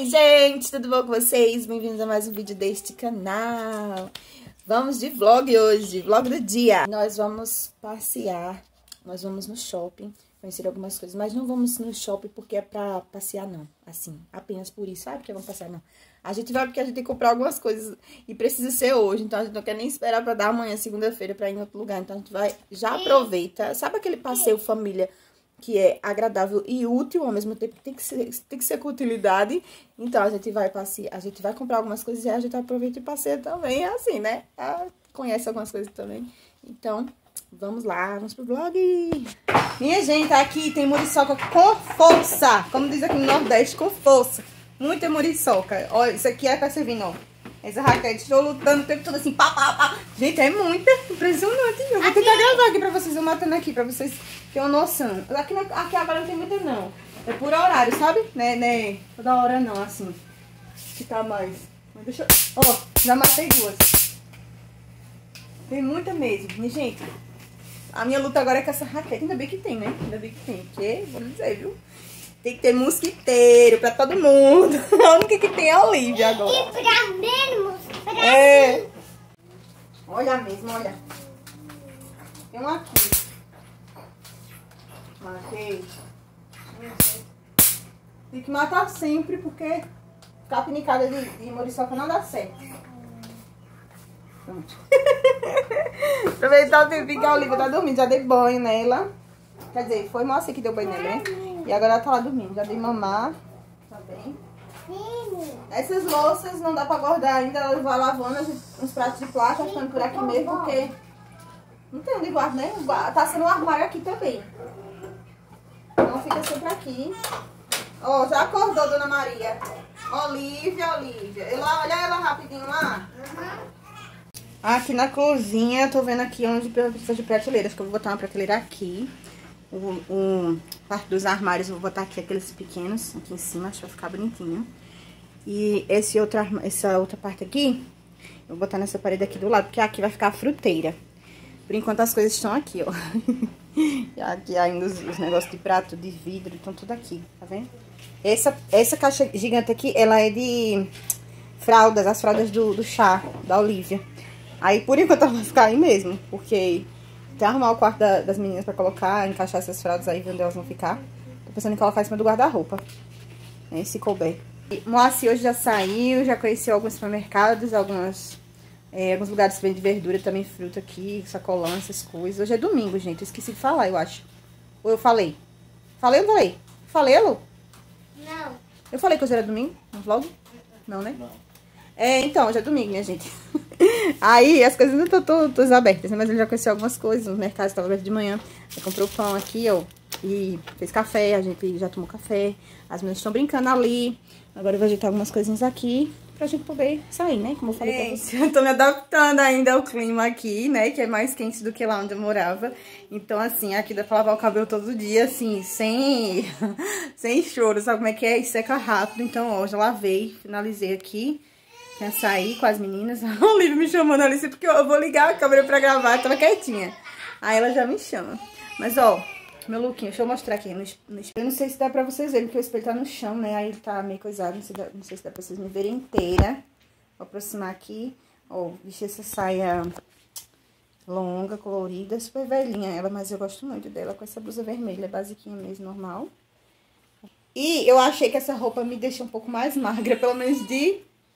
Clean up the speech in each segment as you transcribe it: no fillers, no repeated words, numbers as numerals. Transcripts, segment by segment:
Oi, gente, tudo bom com vocês? Bem-vindos a mais um vídeo deste canal. Vamos de vlog hoje, vlog do dia. Nós vamos passear, nós vamos no shopping, conhecer algumas coisas, mas não vamos no shopping porque é pra passear não, assim, apenas por isso, sabe? Porque vamos passear não. A gente vai porque a gente tem que comprar algumas coisas e precisa ser hoje, então a gente não quer nem esperar pra dar amanhã, segunda-feira, pra ir em outro lugar. Então a gente vai, já aproveita, sabe aquele passeio família que é agradável e útil ao mesmo tempo, tem que ser com utilidade. Então, a gente vai passear, a gente vai comprar algumas coisas e a gente aproveita e passeia também, assim, né? Conhece algumas coisas também. Então, vamos lá, vamos pro vlog. Minha gente, aqui tem muriçoca com força, como diz aqui no Nordeste, com força. Muita muriçoca. Olha, isso aqui é pra servir, não. Essa raquete, estou lutando o tempo todo assim, pá, pá, pá. Gente, é muita, impressionante. Eu vou tentar gravar aqui pra vocês, eu matando aqui, pra vocês terem uma noção. Aqui agora não tem muita, não. É por horário, sabe? Né? Toda hora não, assim. Que tá mais. Mas deixa eu... Ó, já matei duas. Tem muita mesmo, minha gente. A minha luta agora é com essa raquete. Ainda bem que tem, né? Ainda bem que tem. Porque, vou dizer, viu? Tem que ter mosquiteiro pra todo mundo. A única que tem é a Olivia agora. E pra menos, É. Olha mesmo, olha. Tem um aqui. Matei. Tem que matar sempre, porque ficar pinicada de muriçoca não dá certo. Pronto. Aproveitar o tempinho que a Olivia tá dormindo. Já dei banho nela. Quer dizer, foi Moacir que deu banho nela, né? E agora ela tá lá dormindo. Já dei mamar. Tá bem? Essas louças não dá pra guardar ainda. Ela vai lavando uns pratos de plástico, ficando por aqui mesmo, porque não tem onde guardar, né? Tá sendo um armário aqui também. Então fica sempre aqui. Ó, já acordou, Dona Maria. Olivia. Olha ela rapidinho lá. Aqui na cozinha, eu tô vendo aqui onde precisa de prateleira. Acho que eu vou botar uma prateleira aqui. Parte dos armários eu vou botar aqui aqueles pequenos aqui em cima, acho que vai ficar bonitinho. E essa outra parte aqui, eu vou botar nessa parede aqui do lado, porque aqui vai ficar a fruteira. Por enquanto as coisas estão aqui, ó. E aqui ainda os negócios de prato, de vidro, estão tudo aqui, tá vendo? Essa caixa gigante aqui, ela é de fraldas, as fraldas do chá, da Olivia. Aí por enquanto ela vai ficar aí mesmo, porque... Até arrumar o quarto das meninas pra colocar, encaixar essas fraldas aí, onde elas vão ficar. Tô pensando em colocar em cima do guarda-roupa, né, se couber. Moacir hoje já saiu, já conheceu alguns supermercados, alguns lugares que vendem verdura, também fruta aqui, sacolão, essas coisas. Hoje é domingo, gente, eu esqueci de falar, eu acho. Ou eu falei? Falei ou não falei? Falei, Lu? Não. Eu falei que hoje era domingo no vlog? Não, né? Não. Então, hoje é domingo, minha gente. Aí, as coisas não estão todas abertas, né? Mas ele já conheceu algumas coisas. No mercado estava aberto de manhã. Ele comprou pão aqui, ó. E fez café. A gente já tomou café. As meninas estão brincando ali. Agora eu vou ajeitar algumas coisinhas aqui pra gente poder sair, né? Como eu falei pra vocês. Eu tô me adaptando ainda ao clima aqui, né? Que é mais quente do que lá onde eu morava. Então, assim, aqui dá pra lavar o cabelo todo dia, assim, sem choro. Sabe como é que é? E seca rápido. Então, ó, já lavei, finalizei aqui. Quer sair com as meninas. A Olivia me chamando ali, porque eu vou ligar a câmera pra gravar, tava quietinha. Aí ela já me chama. Mas, ó, meu lookinho, deixa eu mostrar aqui no espelho. Eu não sei se dá pra vocês verem, porque o espelho tá no chão, né? Aí ele tá meio coisado, não sei se dá pra vocês me verem inteira. Vou aproximar aqui. Ó, vesti essa saia longa, colorida, super velhinha ela, mas eu gosto muito dela com essa blusa vermelha, basiquinha mesmo, normal. E eu achei que essa roupa me deixa um pouco mais magra, pelo menos de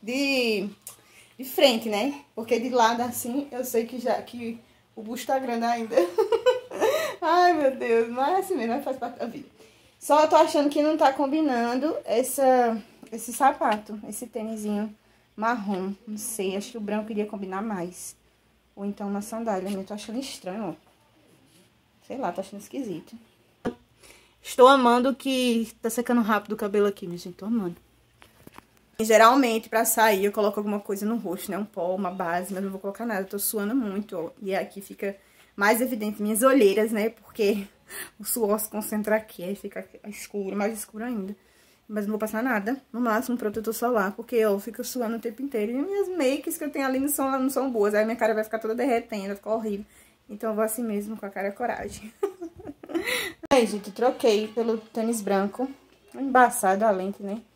frente, né? Porque de lado assim, eu sei que o busto tá grande ainda. Ai, meu Deus, mas é assim mesmo, faz parte da vida. Só eu tô achando que não tá combinando esse sapato, esse tênisinho marrom. Não sei, acho que o branco iria combinar mais. Ou então uma sandália, eu tô achando estranho, ó. Sei lá, tô achando esquisito. Estou amando que tá secando rápido o cabelo aqui, minha gente, tô amando. Geralmente, pra sair, eu coloco alguma coisa no rosto, né? Um pó, uma base, mas não vou colocar nada. Eu tô suando muito, ó. E aqui fica mais evidente minhas olheiras, né? Porque o suor se concentra aqui, aí fica escuro, mais escuro ainda. Mas não vou passar nada. No máximo, protetor solar, porque eu fico suando o tempo inteiro. E minhas makes que eu tenho ali não são boas. Aí minha cara vai ficar toda derretendo, vai ficar horrível. Então eu vou assim mesmo, com a cara coragem. Aí, gente, troquei pelo tênis branco. Embaçado a lente, né?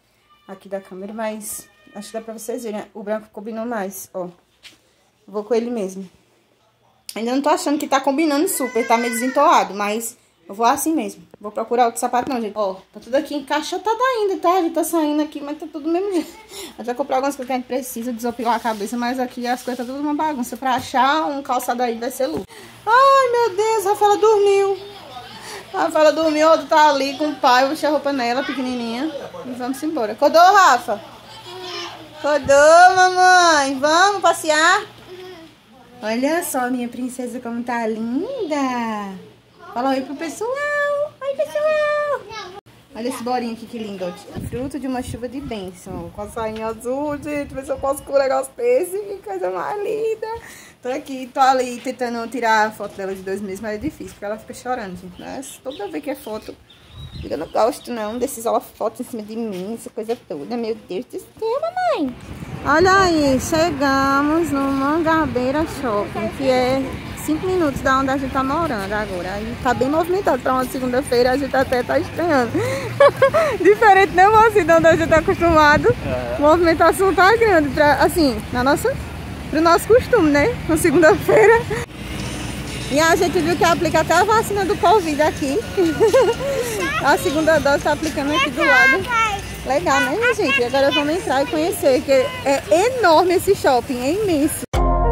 aqui da câmera, mas acho que dá pra vocês verem. O branco combinou mais, ó. Vou com ele mesmo. Ainda não tô achando que tá combinando super, tá meio desentoado, mas eu vou assim mesmo. Vou procurar outro sapato não, gente. Ó, tá tudo aqui encaixotado ainda, tá? A gente tá saindo aqui, mas tá tudo do mesmo jeito. A gente vai comprar algumas coisas que a gente precisa, desopilar a cabeça, mas aqui as coisas tá tudo uma bagunça. Pra achar um calçado aí vai ser luto. Ai, meu Deus, a Rafaela dormiu. A Rafaela dormiu, o outro tá ali com o pai, eu vou a roupa nela, pequenininha. E vamos embora. Acordou, Rafa? Acordou, mamãe? Vamos passear? Olha só, minha princesa, como tá linda. Fala oi pro pessoal. Oi, pessoal. Olha esse bolinho aqui, que lindo. Ó. Fruto de uma chuva de bênção. Com a sainha azul, gente. Vê se eu posso com um negócio desse. Que coisa mais linda. Tô aqui, tô ali tentando tirar a foto dela de 2 meses, mas é difícil, porque ela fica chorando, gente. Mas toda vez que é foto, eu não gosto não desses holofotes em cima de mim, essa coisa toda. Meu Deus do céu, mamãe. Olha aí, chegamos no Mangabeira Shopping, que é 5 minutos da onde a gente tá morando agora. Aí tá bem movimentado pra uma segunda-feira, a gente até tá estranhando. Diferente, né, moça, de onde a gente tá acostumado. A movimentação tá grande, pra, assim, pro nosso costume, né? Na segunda-feira. E a gente viu que aplica até a vacina do Covid aqui. A segunda dose tá aplicando aqui do lado. Legal, né, minha gente? E agora vamos entrar e conhecer, que é enorme esse shopping, é imenso.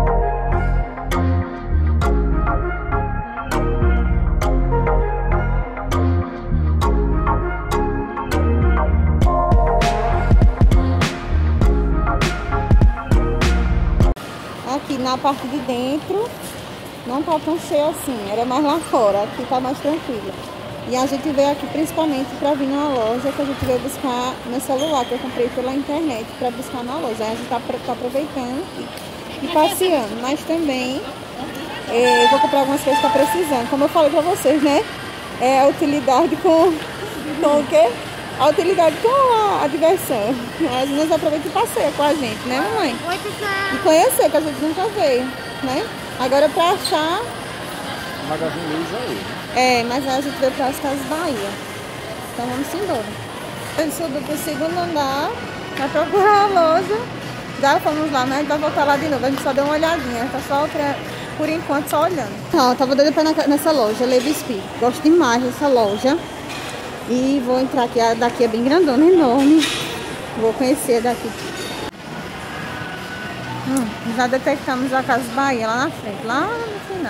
Aqui na parte de dentro não tá tão cheio assim, era mais lá fora, aqui tá mais tranquilo. E a gente veio aqui principalmente para vir numa loja que a gente veio buscar meu celular, que eu comprei pela internet para buscar na loja. Aí a gente tá aproveitando e passeando, mas também eu vou comprar algumas coisas que tá precisando. Como eu falei para vocês, né? É a utilidade com o quê? A utilidade com a diversão. As meninas aproveitam e passeiam com a gente, né, mamãe? E conhecer, que a gente nunca veio, né? Agora pra achar... Magazine Luiza aí. É, mas a gente veio para as Casas Bahia. Então vamos embora. A gente subiu pro 2º andar pra procurar a loja. Já fomos lá, mas a gente vai voltar lá de novo. A gente só deu uma olhadinha, tá só por enquanto só olhando. Não, eu tava doida pra ir nessa loja, Levi Speed. Gosto demais dessa loja. E vou entrar aqui, a daqui é bem grandona, enorme. Vou conhecer daqui. Já detectamos a Casa Bahia lá na frente, lá no final.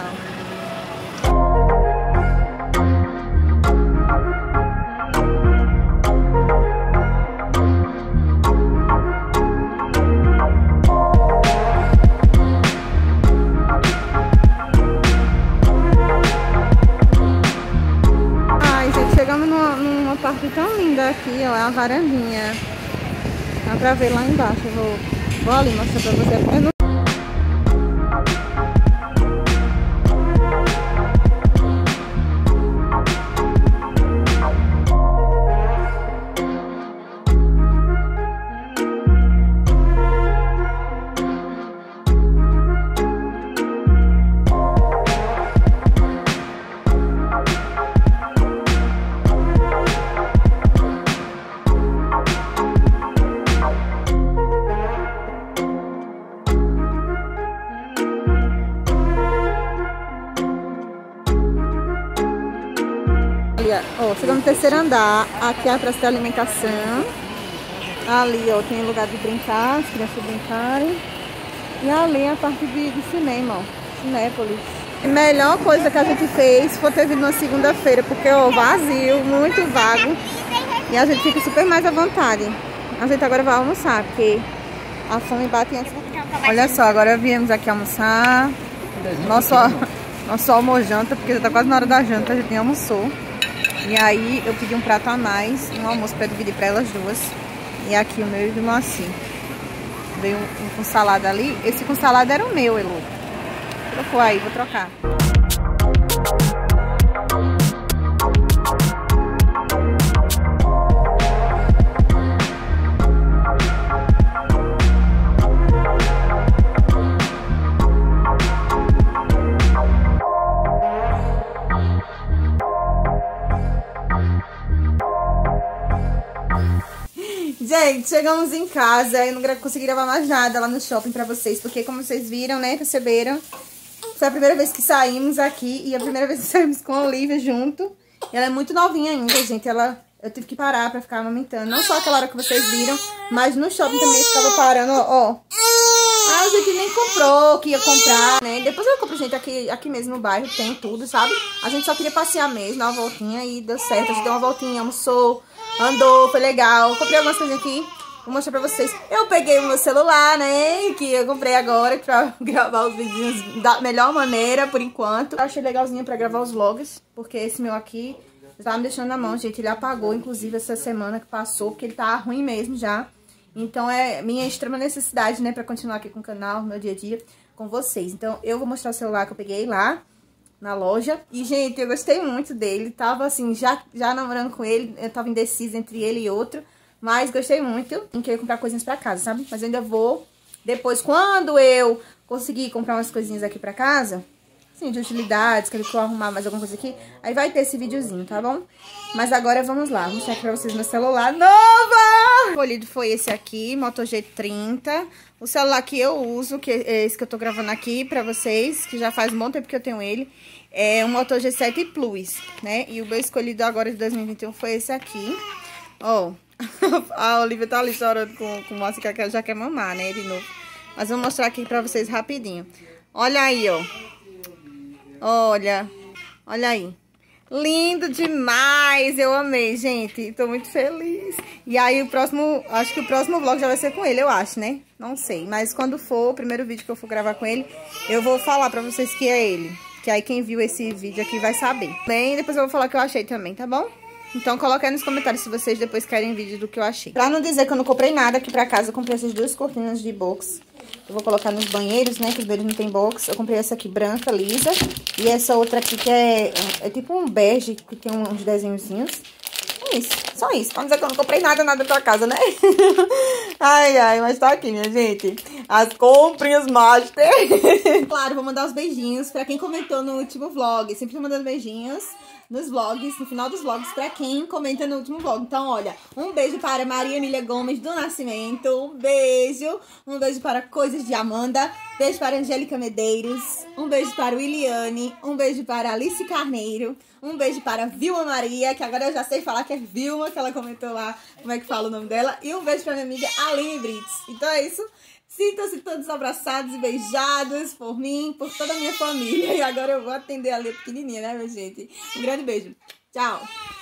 Ai, gente, chegamos numa parte tão linda aqui, ó, a varandinha. Dá pra ver lá embaixo, eu vou ali mostrar pra você. Ó, chegamos no 3º andar, aqui é a praça de alimentação. Ali, ó, tem lugar de brincar, as crianças brincarem. E ali é a parte de cinema, ó, Cinépolis. A melhor coisa que a gente fez foi ter vindo na segunda-feira, porque, ó, vazio, muito vago. E a gente fica super mais à vontade. A gente agora vai almoçar, porque a fome bate antes. Olha só, agora viemos aqui almoçar. Nosso almojanta, porque já tá quase na hora da janta, a gente nem almoçou. E aí eu pedi um prato a mais, um almoço para dividir para elas duas. E aqui o meu e do Moacir. Veio um com salada ali. Esse com salada era o meu, Elu. Trocou aí, vou trocar. Gente, chegamos em casa. Eu não consegui gravar mais nada lá no shopping pra vocês. Porque como vocês viram, né, perceberam, foi a primeira vez que saímos aqui. E a primeira vez que saímos com a Olivia junto. Ela é muito novinha ainda, gente. Eu tive que parar pra ficar amamentando. Não só aquela hora que vocês viram, mas no shopping também estava parando, ó. Ah, a gente nem comprou, que ia comprar, né? Depois eu compro, gente, aqui mesmo no bairro, tem tudo, sabe? A gente só queria passear mesmo, dar uma voltinha e deu certo. A gente deu uma voltinha, almoçou, andou, foi legal. Comprei algumas coisas aqui, vou mostrar pra vocês. Eu peguei o meu celular, né? Que eu comprei agora pra gravar os vídeos da melhor maneira, por enquanto. Eu achei legalzinho pra gravar os vlogs, porque esse meu aqui tava me deixando na mão, gente. Ele apagou, inclusive, essa semana que passou, porque ele tá ruim mesmo já. Então é minha extrema necessidade, né, pra continuar aqui com o canal, no meu dia a dia, com vocês. Então eu vou mostrar o celular que eu peguei lá na loja. E, gente, eu gostei muito dele. Tava, assim, já namorando com ele. Eu tava indecisa entre ele e outro. Mas gostei muito. Eu queria comprar coisinhas pra casa, sabe? Mas eu ainda vou. Depois, quando eu conseguir comprar umas coisinhas aqui pra casa, assim, de utilidades, que eu vou arrumar mais alguma coisa aqui, aí vai ter esse videozinho, tá bom? Mas agora vamos lá, vou mostrar aqui pra vocês meu celular nova! O escolhido foi esse aqui, Moto G30. O celular que eu uso, que é esse que eu tô gravando aqui pra vocês, que já faz um bom tempo que eu tenho ele, é um Moto G7 Plus, né? E o meu escolhido agora de 2021 foi esse aqui. Ó, a Olivia tá ali chorando com o moço que ela já quer mamar, né, de novo. Mas vou mostrar aqui pra vocês rapidinho. Olha aí, ó. Olha aí. Lindo demais, eu amei, gente. Tô muito feliz. E aí acho que o próximo vlog já vai ser com ele, eu acho, né? Não sei, mas quando for o primeiro vídeo que eu for gravar com ele, eu vou falar pra vocês que é ele. Que aí quem viu esse vídeo aqui vai saber. Bem, depois eu vou falar o que eu achei também, tá bom? Então coloca aí nos comentários se vocês depois querem vídeo do que eu achei. Pra não dizer que eu não comprei nada aqui pra casa, eu comprei essas duas cortinas de box. Eu vou colocar nos banheiros, né, que os banheiros não tem box. Eu comprei essa aqui branca, lisa. E essa outra aqui que é tipo um bege, que tem uns desenhozinhos. É isso, só isso. Pra não dizer que eu não comprei nada pra casa, né? Ai, mas tá aqui, minha gente. As comprinhas master. Claro, vou mandar os beijinhos pra quem comentou no último vlog. Sempre tô mandando beijinhos nos vlogs, no final dos vlogs, pra quem comenta no último vlog. Então, olha, um beijo para Maria Emília Gomes do Nascimento, um beijo para Coisas de Amanda, beijo para Angélica Medeiros, um beijo para Williane, um beijo para Alice Carneiro, um beijo para Vilma Maria, que agora eu já sei falar que é Vilma, que ela comentou lá como é que fala o nome dela, e um beijo para minha amiga Aline Brits. Então é isso. Sintam-se todos abraçados e beijados por mim, por toda a minha família. E agora eu vou atender ali a pequenininha, né, minha gente? Um grande beijo. Tchau.